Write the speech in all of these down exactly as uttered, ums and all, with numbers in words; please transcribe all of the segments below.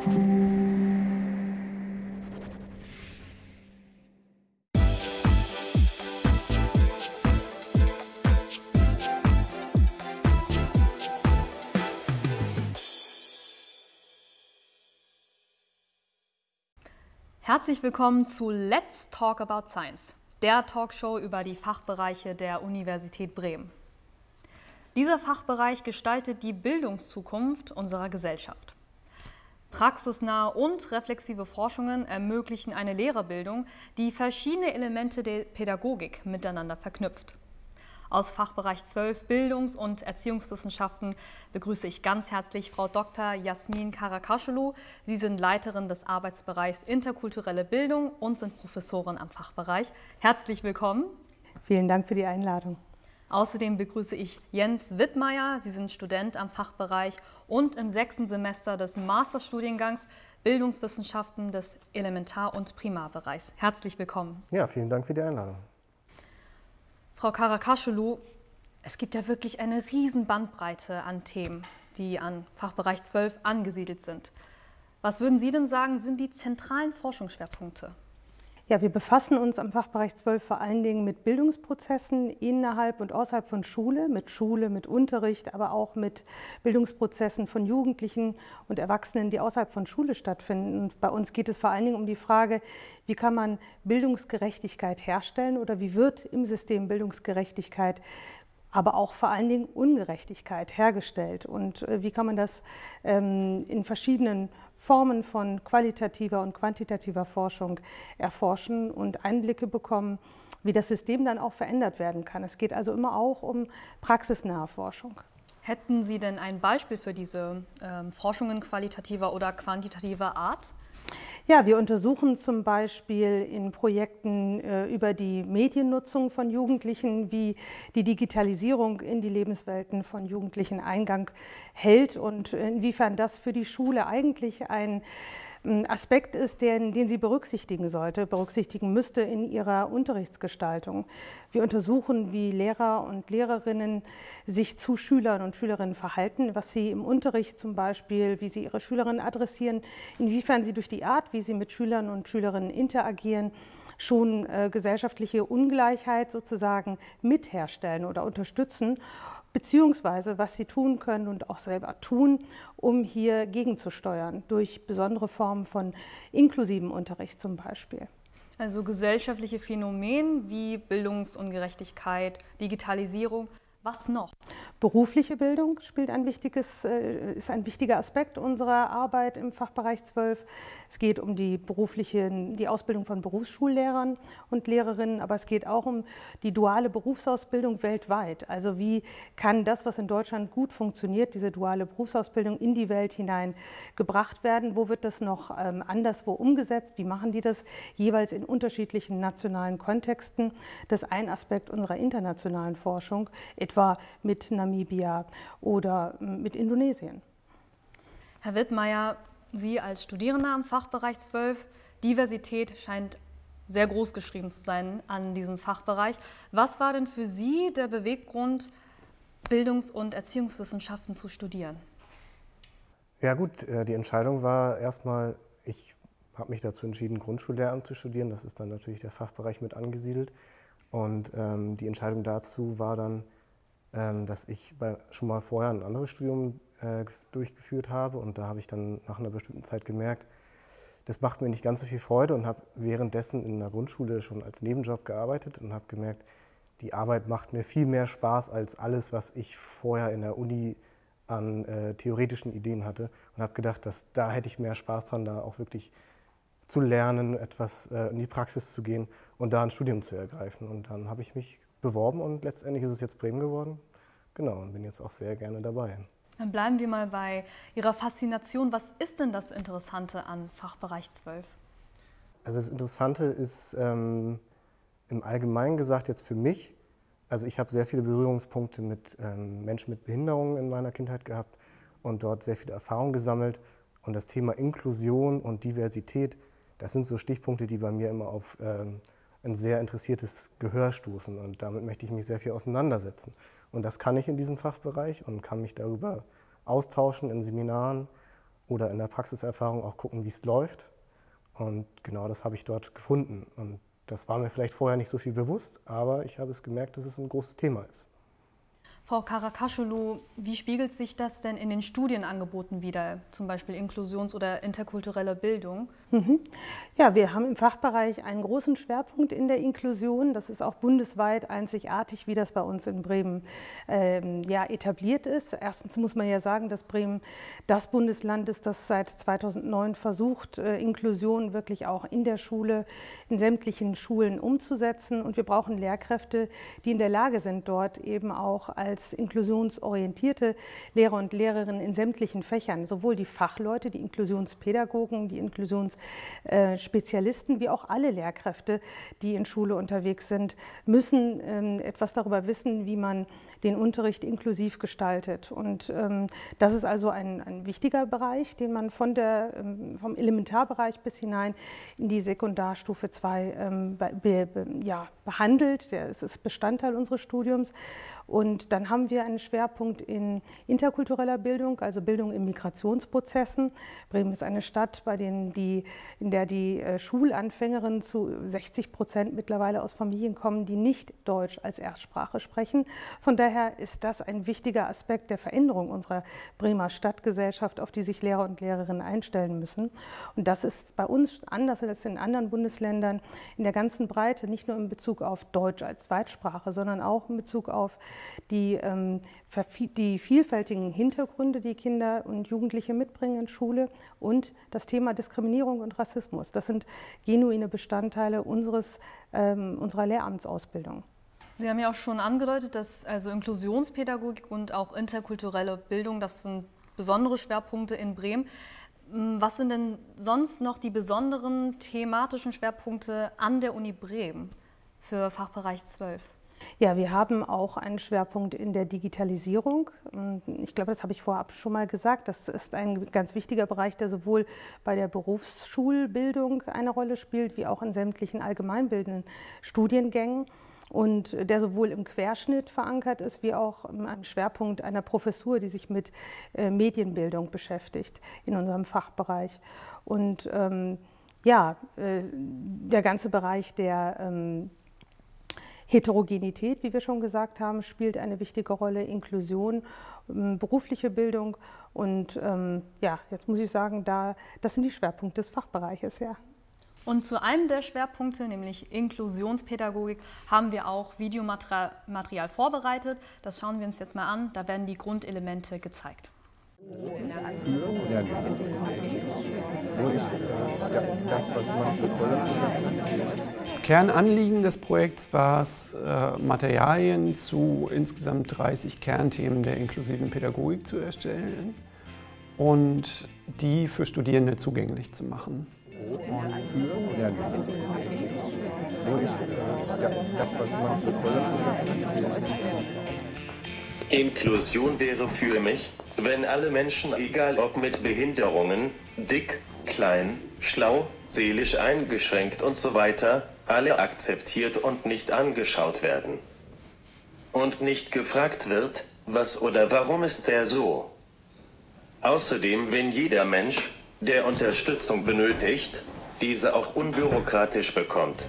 Herzlich willkommen zu Let's Talk About Science, der Talkshow über die Fachbereiche der Universität Bremen. Dieser Fachbereich gestaltet die Bildungszukunft unserer Gesellschaft. Praxisnahe und reflexive Forschungen ermöglichen eine Lehrerbildung, die verschiedene Elemente der Pädagogik miteinander verknüpft. Aus Fachbereich zwölf Bildungs- und Erziehungswissenschaften begrüße ich ganz herzlich Frau Doktor Jasmin Karakaşoğlu. Sie sind Leiterin des Arbeitsbereichs Interkulturelle Bildung und sind Professorin am Fachbereich. Herzlich willkommen. Vielen Dank für die Einladung. Außerdem begrüße ich Jens Wittmeier. Sie sind Student am Fachbereich und im sechsten Semester des Masterstudiengangs Bildungswissenschaften des Elementar- und Primarbereichs. Herzlich willkommen. Ja, vielen Dank für die Einladung. Frau Karakaşoğlu, es gibt ja wirklich eine riesen Bandbreite an Themen, die an Fachbereich zwölf angesiedelt sind. Was würden Sie denn sagen, sind die zentralen Forschungsschwerpunkte? Ja, wir befassen uns am Fachbereich zwölf vor allen Dingen mit Bildungsprozessen innerhalb und außerhalb von Schule, mit Schule, mit Unterricht, aber auch mit Bildungsprozessen von Jugendlichen und Erwachsenen, die außerhalb von Schule stattfinden. Und bei uns geht es vor allen Dingen um die Frage, wie kann man Bildungsgerechtigkeit herstellen oder wie wird im System Bildungsgerechtigkeit, aber auch vor allen Dingen Ungerechtigkeit hergestellt und äh, wie kann man das ähm, in verschiedenen Formen von qualitativer und quantitativer Forschung erforschen und Einblicke bekommen, wie das System dann auch verändert werden kann. Es geht also immer auch um praxisnahe Forschung. Hätten Sie denn ein Beispiel für diese ähm, Forschungen qualitativer oder quantitativer Art? Ja, wir untersuchen zum Beispiel in Projekten äh, über die Mediennutzung von Jugendlichen, wie die Digitalisierung in die Lebenswelten von Jugendlichen Eingang hält und inwiefern das für die Schule eigentlich ein Aspekt ist, den, den sie berücksichtigen sollte, berücksichtigen müsste in ihrer Unterrichtsgestaltung. Wir untersuchen, wie Lehrer und Lehrerinnen sich zu Schülern und Schülerinnen verhalten, was sie im Unterricht zum Beispiel, wie sie ihre Schülerinnen adressieren, inwiefern sie durch die Art, wie sie mit Schülern und Schülerinnen interagieren, schon äh, gesellschaftliche Ungleichheit sozusagen mitherstellen oder unterstützen, beziehungsweise was sie tun können und auch selber tun, um hier gegenzusteuern, durch besondere Formen von inklusivem Unterricht zum Beispiel. Also gesellschaftliche Phänomene wie Bildungsungerechtigkeit, Digitalisierung, was noch? Berufliche Bildung spielt ein wichtiges, ist ein wichtiger Aspekt unserer Arbeit im Fachbereich zwölf. Es geht um die berufliche, die Ausbildung von Berufsschullehrern und Lehrerinnen, aber es geht auch um die duale Berufsausbildung weltweit. Also wie kann das, was in Deutschland gut funktioniert, diese duale Berufsausbildung in die Welt hinein gebracht werden? Wo wird das noch ähm, anderswo umgesetzt? Wie machen die das jeweils in unterschiedlichen nationalen Kontexten? Das ist ein Aspekt unserer internationalen Forschung, etwa mit Namibia oder mit Indonesien. Herr Wittmeier, Sie als Studierender am Fachbereich zwölf, Diversität scheint sehr groß geschrieben zu sein an diesem Fachbereich. Was war denn für Sie der Beweggrund, Bildungs- und Erziehungswissenschaften zu studieren? Ja gut, die Entscheidung war erstmal, ich habe mich dazu entschieden, Grundschullehramt zu studieren. Das ist dann natürlich der Fachbereich mit angesiedelt. Und ähm, die Entscheidung dazu war dann, dass ich bei, schon mal vorher ein anderes Studium äh, durchgeführt habe und da habe ich dann nach einer bestimmten Zeit gemerkt, das macht mir nicht ganz so viel Freude und habe währenddessen in der Grundschule schon als Nebenjob gearbeitet und habe gemerkt, die Arbeit macht mir viel mehr Spaß als alles, was ich vorher in der Uni an äh, theoretischen Ideen hatte und habe gedacht, dass da hätte ich mehr Spaß dran, da auch wirklich zu lernen, etwas äh, in die Praxis zu gehen und da ein Studium zu ergreifen. Und dann habe ich mich beworben und letztendlich ist es jetzt Bremen geworden. Genau, und bin jetzt auch sehr gerne dabei. Dann bleiben wir mal bei Ihrer Faszination. Was ist denn das Interessante an Fachbereich zwölf? Also das Interessante ist ähm, im Allgemeinen gesagt jetzt für mich, also ich habe sehr viele Berührungspunkte mit ähm, Menschen mit Behinderungen in meiner Kindheit gehabt und dort sehr viele Erfahrungen gesammelt. Und das Thema Inklusion und Diversität, das sind so Stichpunkte, die bei mir immer auf ähm, ein sehr interessiertes Gehör stoßen und damit möchte ich mich sehr viel auseinandersetzen. Und das kann ich in diesem Fachbereich und kann mich darüber austauschen in Seminaren oder in der Praxiserfahrung auch gucken, wie es läuft. Und genau das habe ich dort gefunden. Und das war mir vielleicht vorher nicht so viel bewusst, aber ich habe es gemerkt, dass es ein großes Thema ist. Frau Karakaşoğlu, wie spiegelt sich das denn in den Studienangeboten wider, zum Beispiel Inklusions- oder interkulturelle Bildung? Mhm. Ja, wir haben im Fachbereich einen großen Schwerpunkt in der Inklusion. Das ist auch bundesweit einzigartig, wie das bei uns in Bremen ähm, ja, etabliert ist. Erstens muss man ja sagen, dass Bremen das Bundesland ist, das seit zweitausendneun versucht, äh, Inklusion wirklich auch in der Schule, in sämtlichen Schulen umzusetzen. Und wir brauchen Lehrkräfte, die in der Lage sind, dort eben auch als inklusionsorientierte Lehrer und Lehrerinnen in sämtlichen Fächern, sowohl die Fachleute, die Inklusionspädagogen, die Inklusionsspezialisten, wie auch alle Lehrkräfte, die in Schule unterwegs sind, müssen ähm, etwas darüber wissen, wie man den Unterricht inklusiv gestaltet. Und ähm, das ist also ein, ein wichtiger Bereich, den man von der, ähm, vom Elementarbereich bis hinein in die Sekundarstufe zwei ähm, be, be, ja, behandelt. Der, es ist Bestandteil unseres Studiums. Und dann haben wir einen Schwerpunkt in interkultureller Bildung, also Bildung in Migrationsprozessen. Bremen ist eine Stadt, bei denen die, in der die äh, Schulanfängerinnen zu sechzig Prozent mittlerweile aus Familien kommen, die nicht Deutsch als Erstsprache sprechen. Von daher ist das ein wichtiger Aspekt der Veränderung unserer Bremer Stadtgesellschaft, auf die sich Lehrer und Lehrerinnen einstellen müssen. Und das ist bei uns anders als in anderen Bundesländern in der ganzen Breite, nicht nur in Bezug auf Deutsch als Zweitsprache, sondern auch in Bezug auf die, ähm, die vielfältigen Hintergründe, die Kinder und Jugendliche mitbringen in Schule und das Thema Diskriminierung und Rassismus. Das sind genuine Bestandteile unseres, ähm, unserer Lehramtsausbildung. Sie haben ja auch schon angedeutet, dass also Inklusionspädagogik und auch interkulturelle Bildung, das sind besondere Schwerpunkte in Bremen. Was sind denn sonst noch die besonderen thematischen Schwerpunkte an der Uni Bremen für Fachbereich zwölf? Ja, wir haben auch einen Schwerpunkt in der Digitalisierung. Ich glaube, das habe ich vorab schon mal gesagt. Das ist ein ganz wichtiger Bereich, der sowohl bei der Berufsschulbildung eine Rolle spielt, wie auch in sämtlichen allgemeinbildenden Studiengängen. Und der sowohl im Querschnitt verankert ist, wie auch im Schwerpunkt einer Professur, die sich mit äh, Medienbildung beschäftigt in unserem Fachbereich. Und ähm, ja, äh, der ganze Bereich der ähm, Heterogenität, wie wir schon gesagt haben, spielt eine wichtige Rolle, Inklusion, ähm, berufliche Bildung. Und ähm, ja, jetzt muss ich sagen, da, das sind die Schwerpunkte des Fachbereiches, ja. Und zu einem der Schwerpunkte, nämlich Inklusionspädagogik, haben wir auch Videomaterial vorbereitet. Das schauen wir uns jetzt mal an. Da werden die Grundelemente gezeigt. Kernanliegen des Projekts war es, äh, Materialien zu insgesamt dreißig Kernthemen der inklusiven Pädagogik zu erstellen und die für Studierende zugänglich zu machen. Inklusion wäre für mich, wenn alle Menschen, egal ob mit Behinderungen, dick, klein, schlau, seelisch eingeschränkt und so weiter, alle akzeptiert und nicht angeschaut werden. Und nicht gefragt wird, was oder warum ist der so. Außerdem, wenn jeder Mensch, der Unterstützung benötigt, diese auch unbürokratisch bekommt.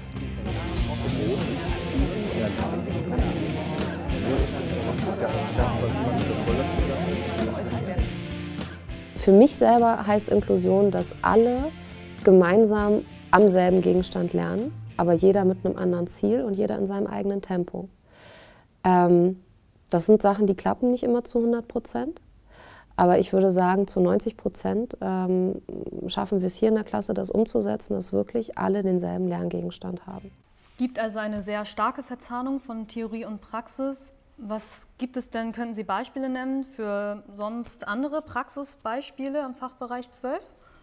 Für mich selber heißt Inklusion, dass alle gemeinsam am selben Gegenstand lernen, aber jeder mit einem anderen Ziel und jeder in seinem eigenen Tempo. Ähm, das sind Sachen, die klappen nicht immer zu hundert Prozent. Aber ich würde sagen, zu neunzig Prozent ähm, schaffen wir es hier in der Klasse, das umzusetzen, dass wirklich alle denselben Lerngegenstand haben. Es gibt also eine sehr starke Verzahnung von Theorie und Praxis. Was gibt es denn, könnten Sie Beispiele nennen für sonst andere Praxisbeispiele im Fachbereich zwölf?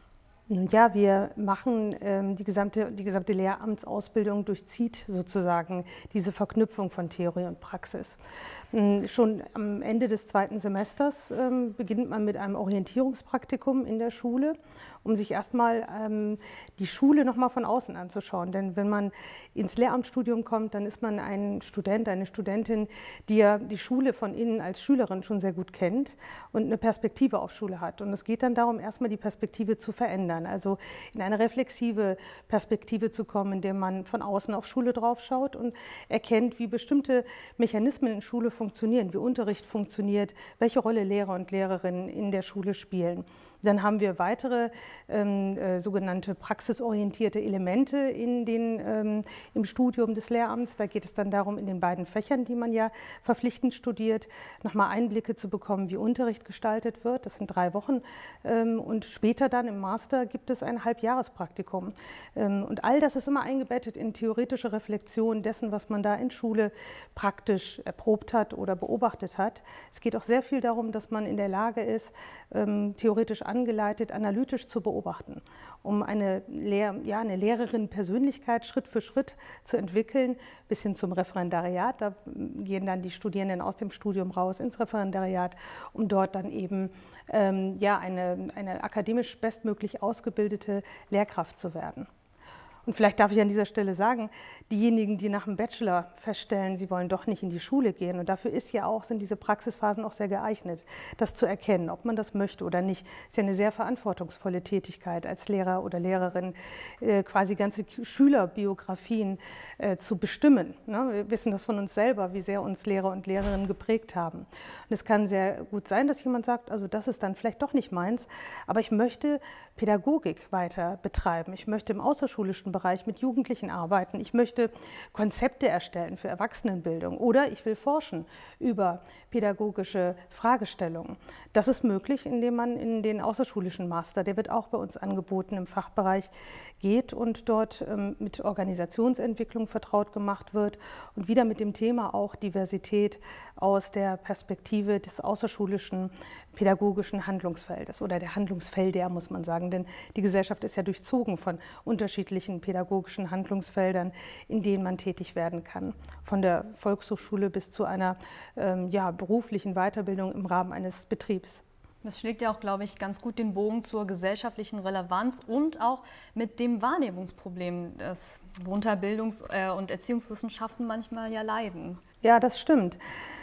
Nun ja, wir machen ähm, die, gesamte, die gesamte Lehramtsausbildung durchzieht sozusagen diese Verknüpfung von Theorie und Praxis. Ähm, schon am Ende des zweiten Semesters ähm, beginnt man mit einem Orientierungspraktikum in der Schule, um sich erstmal ähm, die Schule nochmal von außen anzuschauen. Denn wenn man ins Lehramtsstudium kommt, dann ist man ein Student, eine Studentin, die ja die Schule von innen als Schülerin schon sehr gut kennt und eine Perspektive auf Schule hat. Und es geht dann darum, erstmal die Perspektive zu verändern, also in eine reflexive Perspektive zu kommen, in der man von außen auf Schule drauf schaut und erkennt, wie bestimmte Mechanismen in Schule funktionieren, wie Unterricht funktioniert, welche Rolle Lehrer und Lehrerinnen in der Schule spielen. Dann haben wir weitere ähm, äh, sogenannte praxisorientierte Elemente in den, ähm, im Studium des Lehramts. Da geht es dann darum, in den beiden Fächern, die man ja verpflichtend studiert, nochmal Einblicke zu bekommen, wie Unterricht gestaltet wird. Das sind drei Wochen. Ähm, und später dann im Master gibt es ein Halbjahrespraktikum. Ähm, und all das ist immer eingebettet in theoretische Reflexion dessen, was man da in Schule praktisch erprobt hat oder beobachtet hat. Es geht auch sehr viel darum, dass man in der Lage ist, ähm, theoretisch angeleitet, analytisch zu beobachten, um eine, Lehr ja, eine Lehrerin-Persönlichkeit Schritt für Schritt zu entwickeln, bis hin zum Referendariat. Da gehen dann die Studierenden aus dem Studium raus ins Referendariat, um dort dann eben ähm, ja, eine, eine akademisch bestmöglich ausgebildete Lehrkraft zu werden. Und vielleicht darf ich an dieser Stelle sagen, diejenigen, die nach dem Bachelor feststellen, sie wollen doch nicht in die Schule gehen, und dafür ist ja auch, sind diese Praxisphasen auch sehr geeignet, das zu erkennen, ob man das möchte oder nicht. Es ist ja eine sehr verantwortungsvolle Tätigkeit als Lehrer oder Lehrerin, äh, quasi ganze Schülerbiografien äh, zu bestimmen. Ne? Wir wissen das von uns selber, wie sehr uns Lehrer und Lehrerinnen geprägt haben. Und es kann sehr gut sein, dass jemand sagt, also das ist dann vielleicht doch nicht meins, aber ich möchte Pädagogik weiter betreiben. Ich möchte im außerschulischen Bereich mit Jugendlichen arbeiten. Ich möchte Konzepte erstellen für Erwachsenenbildung oder ich will forschen über pädagogische Fragestellungen. Das ist möglich, indem man in den außerschulischen Master, der wird auch bei uns angeboten, im Fachbereich geht und dort ähm, mit Organisationsentwicklung vertraut gemacht wird und wieder mit dem Thema auch Diversität aus der Perspektive des außerschulischen pädagogischen Handlungsfeldes oder der Handlungsfelder, muss man sagen, denn die Gesellschaft ist ja durchzogen von unterschiedlichen pädagogischen Handlungsfeldern, in denen man tätig werden kann. Von der Volkshochschule bis zu einer ähm, ja, beruflichen Weiterbildung im Rahmen eines Betriebs. Das schlägt ja auch, glaube ich, ganz gut den Bogen zur gesellschaftlichen Relevanz und auch mit dem Wahrnehmungsproblem, das worunter Bildungs- äh, und Erziehungswissenschaften manchmal ja leiden. Ja, das stimmt.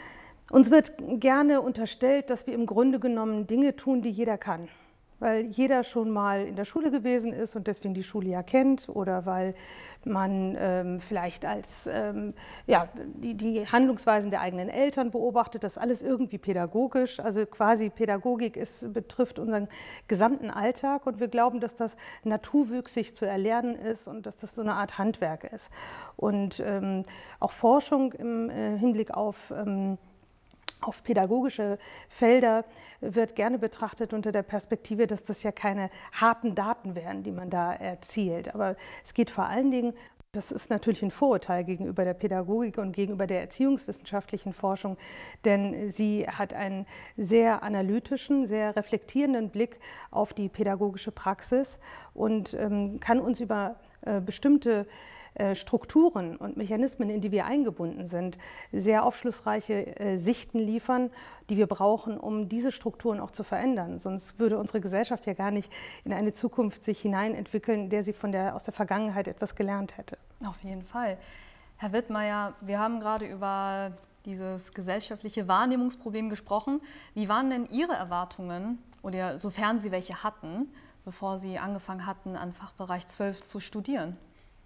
Uns wird gerne unterstellt, dass wir im Grunde genommen Dinge tun, die jeder kann. Weil jeder schon mal in der Schule gewesen ist und deswegen die Schule ja kennt, oder weil man ähm, vielleicht als ähm, ja, die, die Handlungsweisen der eigenen Eltern beobachtet, das alles irgendwie pädagogisch, also quasi Pädagogik ist, betrifft unseren gesamten Alltag, und wir glauben, dass das naturwüchsig zu erlernen ist und dass das so eine Art Handwerk ist. Und ähm, auch Forschung im äh, Hinblick auf ähm, Auf pädagogische Felder wird gerne betrachtet unter der Perspektive, dass das ja keine harten Daten wären, die man da erzielt. Aber es geht vor allen Dingen, das ist natürlich ein Vorurteil gegenüber der Pädagogik und gegenüber der erziehungswissenschaftlichen Forschung, denn sie hat einen sehr analytischen, sehr reflektierenden Blick auf die pädagogische Praxis und ähm, kann uns über äh, bestimmte Strukturen und Mechanismen, in die wir eingebunden sind, sehr aufschlussreiche äh, Sichten liefern, die wir brauchen, um diese Strukturen auch zu verändern. Sonst würde unsere Gesellschaft ja gar nicht in eine Zukunft sich hineinentwickeln, in der sie von der, aus der Vergangenheit etwas gelernt hätte. Auf jeden Fall. Herr Wittmeier, wir haben gerade über dieses gesellschaftliche Wahrnehmungsproblem gesprochen. Wie waren denn Ihre Erwartungen, oder sofern Sie welche hatten, bevor Sie angefangen hatten, an Fachbereich zwölf zu studieren?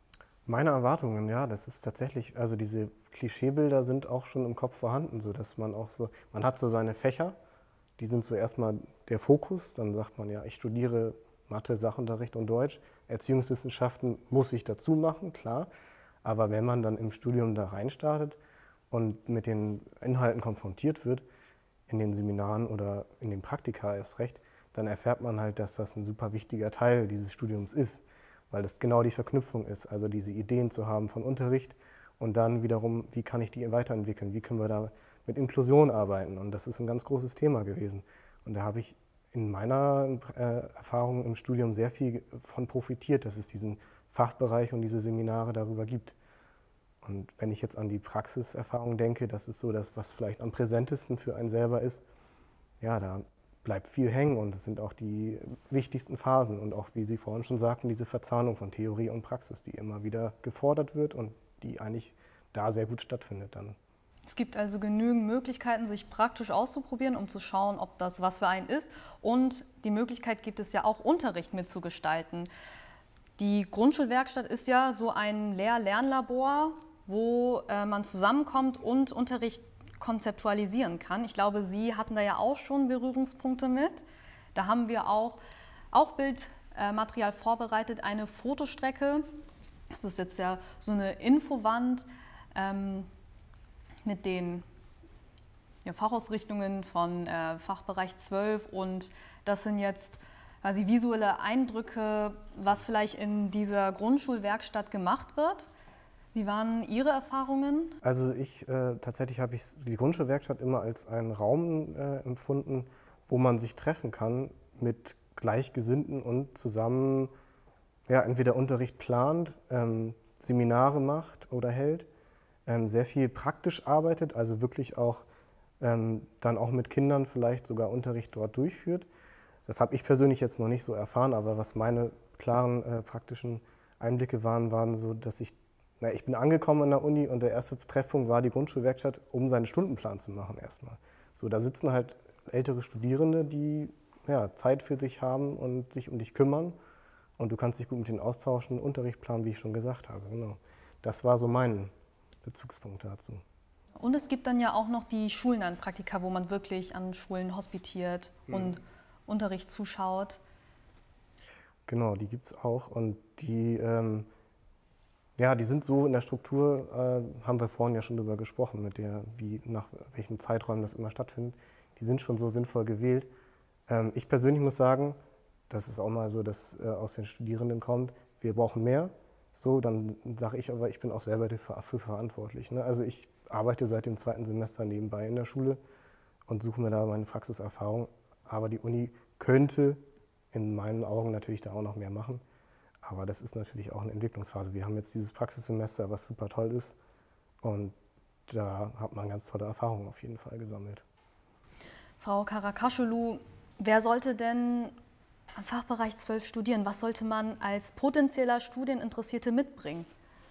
Meine Erwartungen, ja, das ist tatsächlich, also diese Klischeebilder sind auch schon im Kopf vorhanden, so dass man auch so, man hat so seine Fächer, die sind so erstmal der Fokus, dann sagt man ja, ich studiere Mathe, Sachunterricht und Deutsch, Erziehungswissenschaften muss ich dazu machen, klar, aber wenn man dann im Studium da reinstartet und mit den Inhalten konfrontiert wird, in den Seminaren oder in den Praktika erst recht, dann erfährt man halt, dass das ein super wichtiger Teil dieses Studiums ist, weil das genau die Verknüpfung ist, also diese Ideen zu haben von Unterricht und dann wiederum, wie kann ich die weiterentwickeln, wie können wir da mit Inklusion arbeiten, und das ist ein ganz großes Thema gewesen. Und da habe ich in meiner äh, Erfahrung im Studium sehr viel von profitiert, dass es diesen Fachbereich und diese Seminare darüber gibt. Und wenn ich jetzt an die Praxiserfahrung denke, das ist so das, was vielleicht am präsentesten für einen selber ist, ja, da bleibt viel hängen und das sind auch die wichtigsten Phasen und auch, wie Sie vorhin schon sagten, diese Verzahnung von Theorie und Praxis, die immer wieder gefordert wird und die eigentlich da sehr gut stattfindet dann. Es gibt also genügend Möglichkeiten, sich praktisch auszuprobieren, um zu schauen, ob das was für einen ist. Und die Möglichkeit gibt es ja auch, Unterricht mitzugestalten. Die Grundschulwerkstatt ist ja so ein Lehr-Lernlabor, wo äh, man zusammenkommt und Unterricht konzeptualisieren kann. Ich glaube, Sie hatten da ja auch schon Berührungspunkte mit. Da haben wir auch, auch Bildmaterial vorbereitet, eine Fotostrecke. Das ist jetzt ja so eine Infowand ähm, mit den ja, Fachausrichtungen von äh, Fachbereich zwölf und das sind jetzt quasi visuelle Eindrücke, was vielleicht in dieser Grundschulwerkstatt gemacht wird. Wie waren Ihre Erfahrungen? Also ich, äh, tatsächlich habe ich die Grundschulwerkstatt immer als einen Raum äh, empfunden, wo man sich treffen kann mit Gleichgesinnten und zusammen ja, entweder Unterricht plant, ähm, Seminare macht oder hält, ähm, sehr viel praktisch arbeitet, also wirklich auch ähm, dann auch mit Kindern vielleicht sogar Unterricht dort durchführt. Das habe ich persönlich jetzt noch nicht so erfahren, aber was meine klaren äh, praktischen Einblicke waren, waren so, dass ich Na, ich bin angekommen an der Uni und der erste Treffpunkt war die Grundschulwerkstatt, um seinen Stundenplan zu machen erstmal. So, da sitzen halt ältere Studierende, die ja, Zeit für dich haben und sich um dich kümmern. Und du kannst dich gut mit denen austauschen, Unterricht planen, wie ich schon gesagt habe. Genau. Das war so mein Bezugspunkt dazu. Und es gibt dann ja auch noch die Schulenlernpraktika, wo man wirklich an Schulen hospitiert mhm. und Unterricht zuschaut. Genau, die gibt es auch und die ähm, Ja, die sind so in der Struktur, äh, haben wir vorhin ja schon darüber gesprochen, mit der, wie, nach welchen Zeiträumen das immer stattfindet. Die sind schon so sinnvoll gewählt. Ähm, ich persönlich muss sagen, das ist auch mal so, dass äh, aus den Studierenden kommt, wir brauchen mehr. So, dann sage ich aber, ich bin auch selber dafür verantwortlich. Ne? Also ich arbeite seit dem zweiten Semester nebenbei in der Schule und suche mir da meine Praxiserfahrung. Aber die Uni könnte in meinen Augen natürlich da auch noch mehr machen. Aber das ist natürlich auch eine Entwicklungsphase. Wir haben jetzt dieses Praxissemester, was super toll ist. Und da hat man ganz tolle Erfahrungen auf jeden Fall gesammelt. Frau Karakaşoğlu, wer sollte denn am Fachbereich zwölf studieren? Was sollte man als potenzieller Studieninteressierte mitbringen?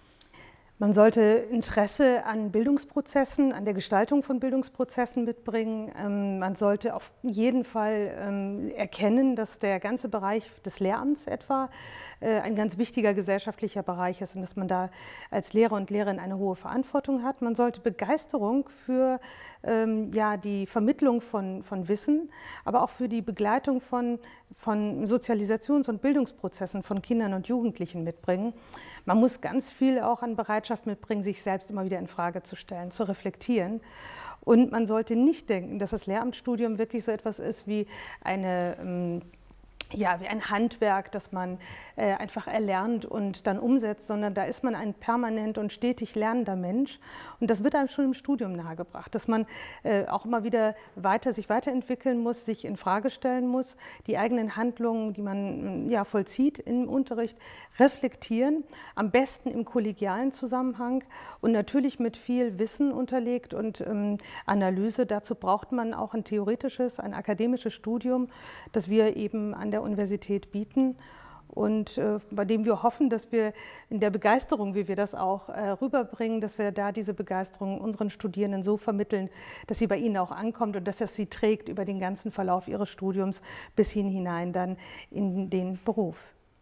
Man sollte Interesse an Bildungsprozessen, an der Gestaltung von Bildungsprozessen mitbringen. Ähm, man sollte auf jeden Fall ähm, erkennen, dass der ganze Bereich des Lehramts etwa äh, ein ganz wichtiger gesellschaftlicher Bereich ist und dass man da als Lehrer und Lehrerin eine hohe Verantwortung hat. Man sollte Begeisterung für ähm, ja, die Vermittlung von, von Wissen, aber auch für die Begleitung von, von Sozialisations- und Bildungsprozessen von Kindern und Jugendlichen mitbringen. Man muss ganz viel auch an Bereitschaft mitbringen, sich selbst immer wieder in Frage zu stellen, zu reflektieren. Und man sollte nicht denken, dass das Lehramtsstudium wirklich so etwas ist wie eine ähm, ja, wie ein Handwerk, das man äh, einfach erlernt und dann umsetzt, sondern da ist man ein permanent und stetig lernender Mensch. Und das wird einem schon im Studium nahegebracht, dass man äh, auch immer wieder weiter, sich weiterentwickeln muss, sich in Frage stellen muss, die eigenen Handlungen, die man ja, vollzieht im Unterricht, reflektieren, am besten im kollegialen Zusammenhang und natürlich mit viel Wissen unterlegt und ähm, Analyse. Dazu braucht man auch ein theoretisches, ein akademisches Studium, das wir eben an der Universität bieten und äh, bei dem wir hoffen, dass wir in der Begeisterung, wie wir das auch äh, rüberbringen, dass wir da diese Begeisterung unseren Studierenden so vermitteln, dass sie bei ihnen auch ankommt und dass das sie trägt über den ganzen Verlauf ihres Studiums bis hin hinein dann in den Beruf.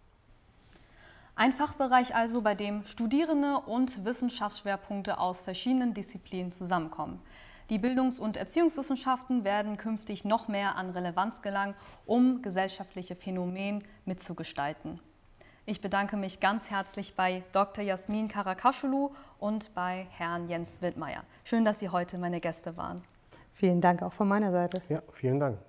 Ein Fachbereich also, bei dem Studierende und Wissenschaftsschwerpunkte aus verschiedenen Disziplinen zusammenkommen. Die Bildungs- und Erziehungswissenschaften werden künftig noch mehr an Relevanz gelangen, um gesellschaftliche Phänomene mitzugestalten. Ich bedanke mich ganz herzlich bei Doktor Jasmin Karakaşoğlu und bei Herrn Jens Wildmeier. Schön, dass Sie heute meine Gäste waren. Vielen Dank auch von meiner Seite. Ja, vielen Dank.